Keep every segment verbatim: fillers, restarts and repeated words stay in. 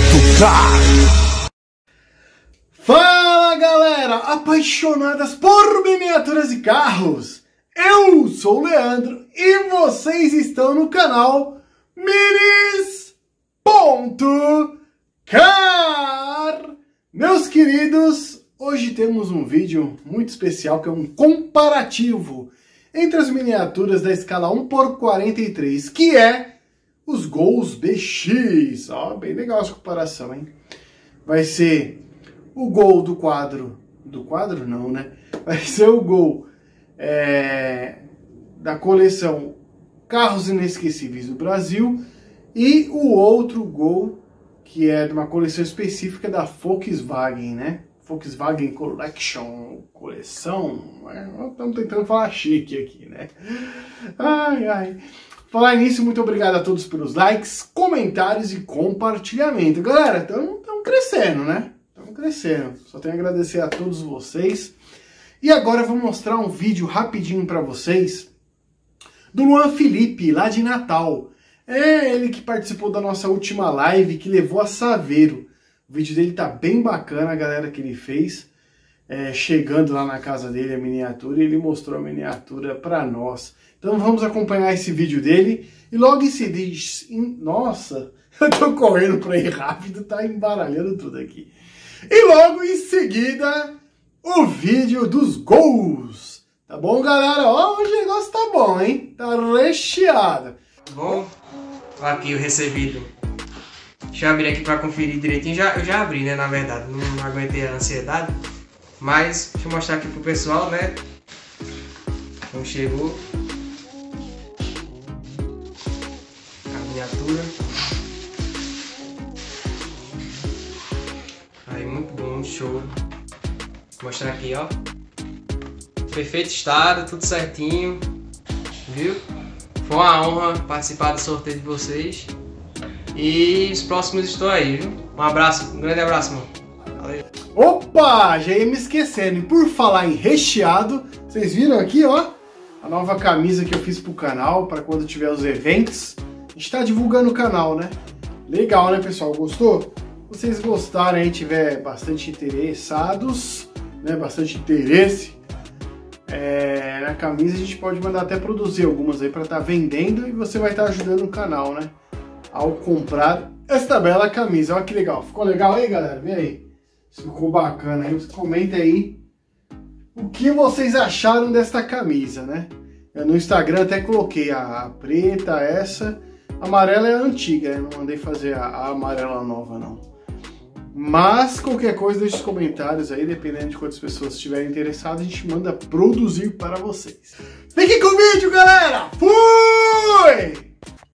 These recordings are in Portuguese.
Car. Fala galera, apaixonadas por miniaturas e carros, eu sou o Leandro e vocês estão no canal Minis ponto car. Meus queridos, hoje temos um vídeo muito especial que é um comparativo entre as miniaturas da escala um por quarenta e três, que é os Gols B X. Ó, bem legal essa comparação, hein? Vai ser o Gol do quadro, do quadro não, né? Vai ser o Gol é, da coleção Carros Inesquecíveis do Brasil e o outro Gol que é de uma coleção específica da Volkswagen, né? Volkswagen Collection, coleção, estamos tentando falar chique aqui, né? Ai, ai. Falar nisso, muito obrigado a todos pelos likes, comentários e compartilhamento. Galera, estamos crescendo, né? Estamos crescendo. Só tenho a agradecer a todos vocês. E agora eu vou mostrar um vídeo rapidinho para vocês do Luan Felipe, lá de Natal. É ele que participou da nossa última live, que levou a Saveiro. O vídeo dele tá bem bacana, a galera que ele fez. É, chegando lá na casa dele, a miniatura, e ele mostrou a miniatura para nós. Então vamos acompanhar esse vídeo dele. E logo em seguida... Nossa, eu tô correndo para ir rápido, tá embaralhando tudo aqui. E logo em seguida, o vídeo dos gols. Tá bom, galera? Ó, o negócio tá bom, hein? Tá recheado. Bom, aqui o recebido. Deixa eu abrir aqui para conferir direitinho. Já, eu já abri, né, na verdade. Não, não aguentei a ansiedade. Mas, deixa eu mostrar aqui pro pessoal, né? Como chegou a miniatura. Aí, muito bom, show. Vou mostrar aqui, ó. Perfeito estado, tudo certinho. Viu? Foi uma honra participar do sorteio de vocês. E os próximos estou aí, viu? Um abraço, um grande abraço, mano. Valeu. Opa, já ia me esquecendo. E por falar em recheado, vocês viram aqui, ó, a nova camisa que eu fiz pro canal, para quando tiver os eventos. A gente tá divulgando o canal, né? Legal, né, pessoal? Gostou? Se vocês gostarem aí, tiver bastante interessados, né, bastante interesse é, na camisa, a gente pode mandar até produzir algumas aí para estar tá vendendo e você vai estar tá ajudando o canal, né? Ao comprar esta bela camisa. Olha que legal. Ficou legal aí, galera? Vê aí. Se ficou bacana aí, comenta aí o que vocês acharam desta camisa, né? Eu no Instagram até coloquei a, a preta, essa. A amarela é a antiga, né? Não mandei fazer a, a amarela nova, não. Mas qualquer coisa, deixe os comentários aí, dependendo de quantas pessoas estiverem interessadas, a gente manda produzir para vocês. Fiquem com o vídeo, galera! Fui!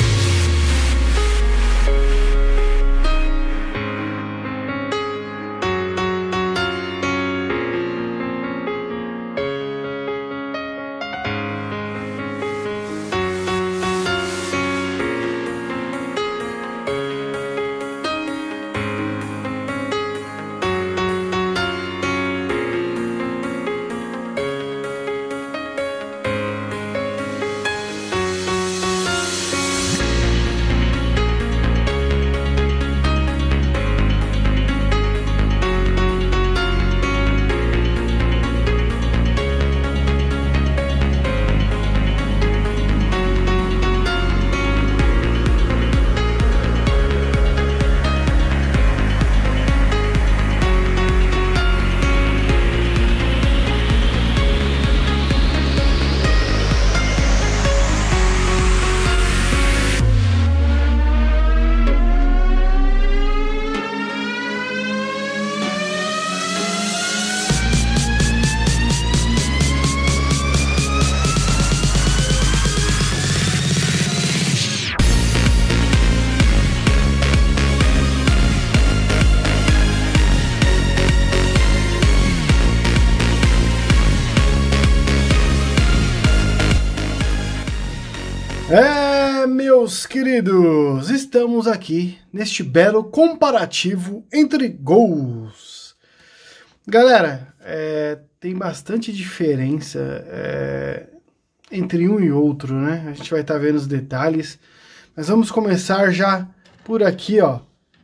É, meus queridos, estamos aqui neste belo comparativo entre gols. Galera, é, tem bastante diferença é, entre um e outro, né? A gente vai estar vendo os detalhes, mas vamos começar já por aqui, ó.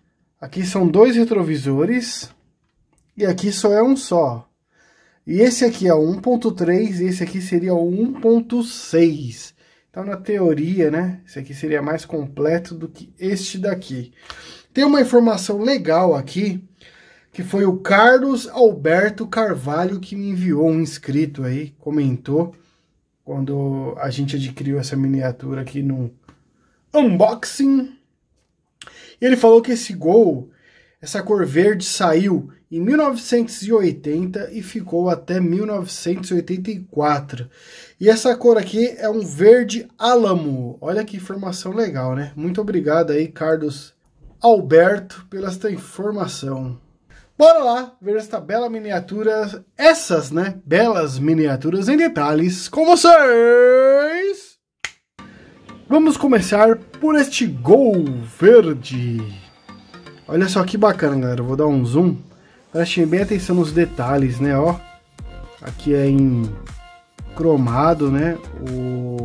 Aqui são dois retrovisores e aqui só é um só. E esse aqui é o um ponto três e esse aqui seria o um ponto seis. Então, na teoria, né, esse aqui seria mais completo do que este daqui. Tem uma informação legal aqui, que foi o Carlos Alberto Carvalho que me enviou, um inscrito aí, comentou, quando a gente adquiriu essa miniatura aqui no unboxing. E ele falou que esse Gol, essa cor verde, saiu em mil novecentos e oitenta e ficou até mil novecentos e oitenta e quatro. E essa cor aqui é um verde álamo. Olha que informação legal, né? Muito obrigado aí, Carlos Alberto, pela esta informação. Bora lá ver esta bela miniatura, essas, né, belas miniaturas em detalhes com vocês. Vamos começar por este Gol verde. Olha só que bacana, galera. Eu vou dar um zoom. Prestem bem atenção nos detalhes, né, ó. Aqui é em cromado, né, o...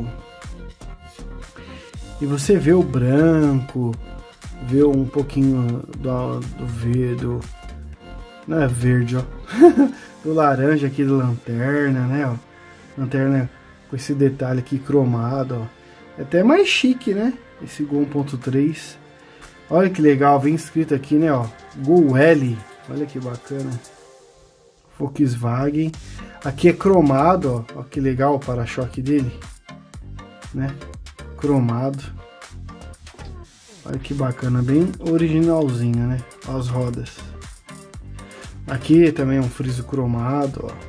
e você vê o branco, vê um pouquinho do, do verde, não é verde, ó, do laranja aqui do lanterna, né, ó. Lanterna com esse detalhe aqui cromado, ó. É até mais chique, né, esse Gol um ponto três. Olha que legal, vem escrito aqui, né, ó, Gol L. Olha que bacana. Volkswagen. Aqui é cromado, ó. Ó que legal o para-choque dele, né? Cromado. Olha que bacana, bem originalzinho, né? Ó, as rodas. Aqui também é um friso cromado, ó.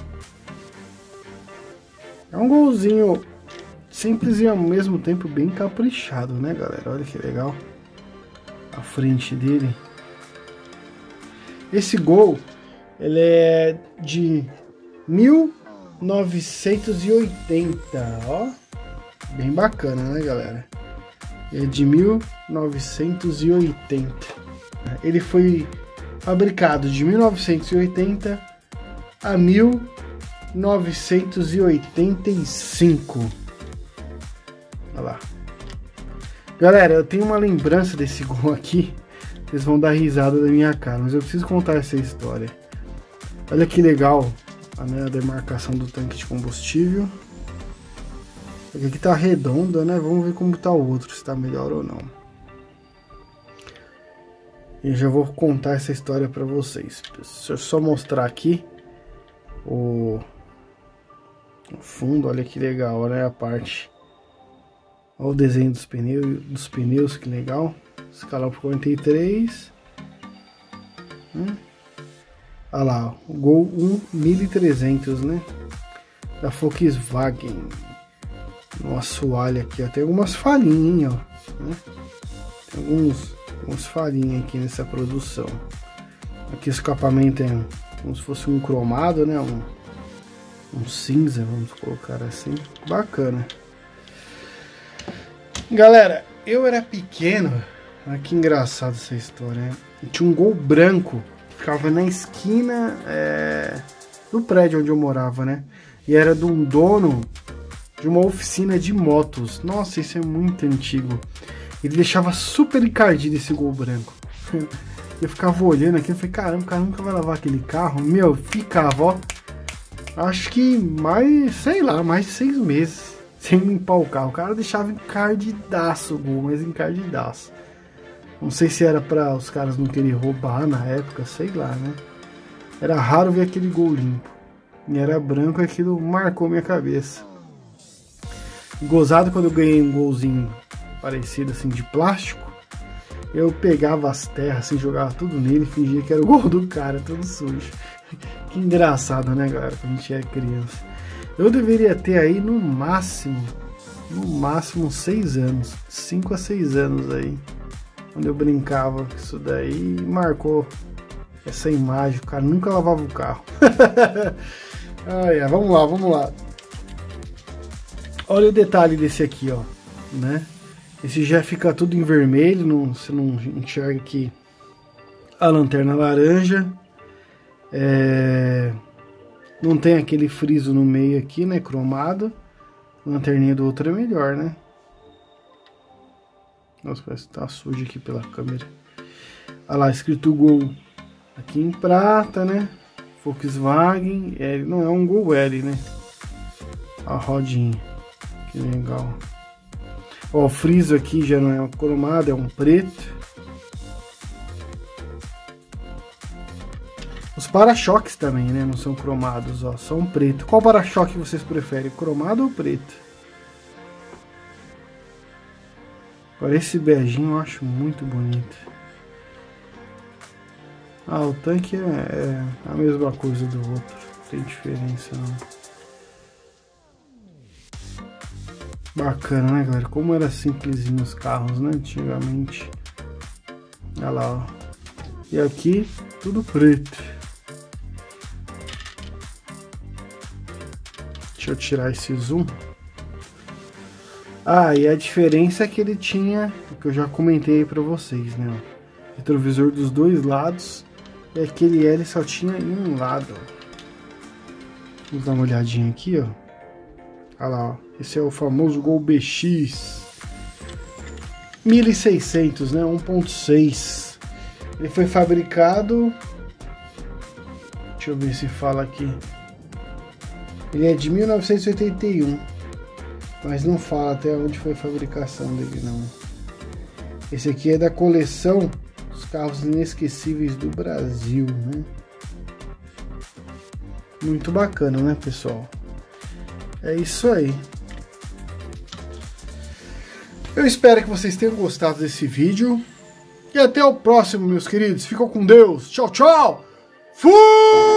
É um Golzinho simples e ao mesmo tempo bem caprichado, né, galera? Olha que legal. A frente dele. Esse Gol, ele é de mil novecentos e oitenta, ó. Bem bacana, né, galera? É de mil novecentos e oitenta. Ele foi fabricado de mil novecentos e oitenta a mil novecentos e oitenta e cinco. Olha lá. Galera, eu tenho uma lembrança desse Gol aqui. Vocês vão dar risada da minha cara, mas eu preciso contar essa história. Olha que legal, né, a demarcação do tanque de combustível. Aqui tá redonda, né? Vamos ver como tá o outro, se tá melhor ou não. E já vou contar essa história para vocês. Deixa eu só mostrar aqui o, o fundo. Olha que legal, olha a parte. Olha o desenho dos pneus, dos pneus, que legal. Escala por quarenta e três. Hum. Olha lá, o Gol um mil e trezentos, né? Da Volkswagen. No assoalho aqui, ó. Tem algumas falhinhas, ó. Né? Tem alguns, alguns falhinhas aqui nessa produção. Aqui o escapamento é como se fosse um cromado, né? Um, um cinza, vamos colocar assim. Bacana. Galera, eu era pequeno. Olha que engraçado essa história, né? Tinha um Gol branco, ficava na esquina é, do prédio onde eu morava, né? E era de um dono de uma oficina de motos. Nossa, isso é muito antigo. Ele deixava super encardido esse Gol branco. Eu ficava olhando aqui, eu falei, caramba, o cara nunca vai lavar aquele carro. Meu, ficava, ó, acho que mais, sei lá, mais de seis meses sem limpar o carro. O cara deixava encardidaço o Gol, mas encardidaço. Não sei se era para os caras não querem roubar na época, sei lá, né? Era raro ver aquele Gol limpo. E era branco, aquilo marcou minha cabeça. Gozado, quando eu ganhei um Golzinho parecido assim de plástico, eu pegava as terras assim, jogava tudo nele e fingia que era o Gol do cara, todo sujo. Que engraçado, né, galera? Quando a gente era criança. Eu deveria ter aí no máximo, no máximo seis anos, cinco a seis anos aí. Quando eu brincava com isso daí, marcou essa imagem. O cara nunca lavava o carro. Ah, é, vamos lá, vamos lá. Olha o detalhe desse aqui, ó, né? Esse já fica tudo em vermelho, não, você não enxerga aqui a lanterna laranja. É, não tem aquele friso no meio aqui, né, cromado. A lanterninha do outro é melhor, né? Nossa, parece que tá sujo aqui pela câmera. Olha lá, escrito Gol aqui em prata, né? Volkswagen L, não é um Gol L, né? A rodinha, que legal. Ó, o friso aqui já não é um cromado, é um preto. Os para-choques também, né? Não são cromados, ó, são preto. Qual para-choque vocês preferem, cromado ou preto? Agora esse beijinho eu acho muito bonito. Ah, o tanque é, é a mesma coisa do outro, não tem diferença não. Bacana, né, galera? Como era simplesinho os carros, né, antigamente. Olha lá, ó. E aqui, tudo preto. Deixa eu tirar esse zoom. Ah, e a diferença é que ele tinha, o que eu já comentei aí pra vocês, né, ó. Retrovisor dos dois lados. E aquele L só tinha em um lado. Vamos dar uma olhadinha aqui, ó. Olha lá, ó. Esse é o famoso Gol B X. mil e seiscentos, né? um ponto seis. Ele foi fabricado... Deixa eu ver se fala aqui. Ele é de mil novecentos e oitenta e um. Mas não fala até onde foi a fabricação dele, não. Esse aqui é da coleção... Os carros inesquecíveis do Brasil, né? Muito bacana, né, pessoal? É isso aí. Eu espero que vocês tenham gostado desse vídeo. E até o próximo, meus queridos. Ficam com Deus. Tchau, tchau. Fui!